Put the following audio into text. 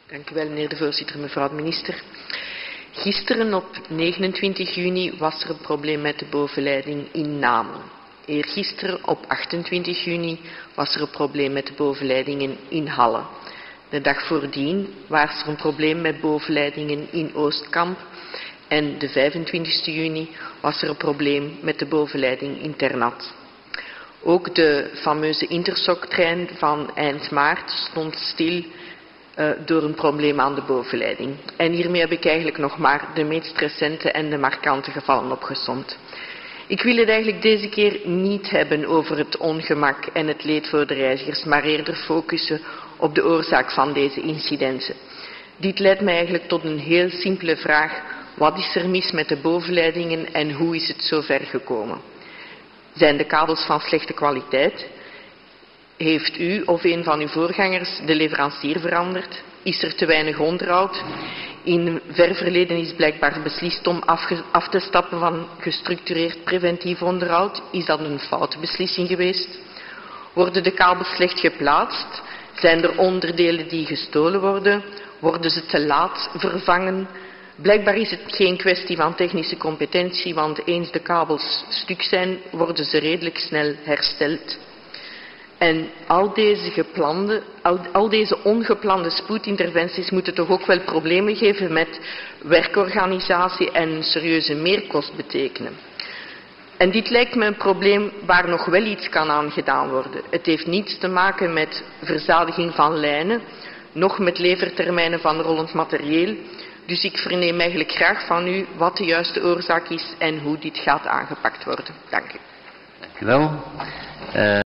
Dank u wel, meneer de voorzitter, mevrouw de minister. Gisteren op 29 juni was er een probleem met de bovenleiding in Namen. Eergisteren op 28 juni was er een probleem met de bovenleidingen in Halle. De dag voordien was er een probleem met bovenleidingen in Oostkamp. En de 25 juni was er een probleem met de bovenleiding in Ternat. Ook de fameuze Intersoc-trein van eind maart stond stil door een probleem aan de bovenleiding. En hiermee heb ik eigenlijk nog maar de meest recente en de markante gevallen opgesomd. Ik wil het eigenlijk deze keer niet hebben over het ongemak en het leed voor de reizigers, maar eerder focussen op de oorzaak van deze incidenten. Dit leidt mij eigenlijk tot een heel simpele vraag. Wat is er mis met de bovenleidingen en hoe is het zo ver gekomen? Zijn de kabels van slechte kwaliteit? Heeft u of een van uw voorgangers de leverancier veranderd? Is er te weinig onderhoud? In ver verleden is blijkbaar beslist om af te stappen van gestructureerd preventief onderhoud. Is dat een foute beslissing geweest? Worden de kabels slecht geplaatst? Zijn er onderdelen die gestolen worden? Worden ze te laat vervangen? Blijkbaar is het geen kwestie van technische competentie, want eens de kabels stuk zijn, worden ze redelijk snel hersteld. En al deze ongeplande spoedinterventies moeten toch ook wel problemen geven met werkorganisatie en een serieuze meerkost betekenen. En dit lijkt me een probleem waar nog wel iets kan aan gedaan worden. Het heeft niets te maken met verzadiging van lijnen, noch met levertermijnen van rollend materieel. Dus ik verneem eigenlijk graag van u wat de juiste oorzaak is en hoe dit gaat aangepakt worden. Dank u. Dank u wel.